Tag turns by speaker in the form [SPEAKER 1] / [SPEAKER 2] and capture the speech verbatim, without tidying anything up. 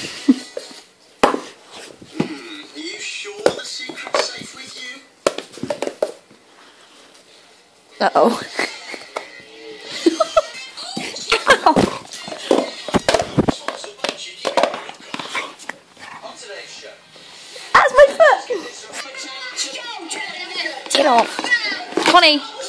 [SPEAKER 1] Are you sure the secret's safe with you?
[SPEAKER 2] Uh-oh. That's my foot! Get off. Connie!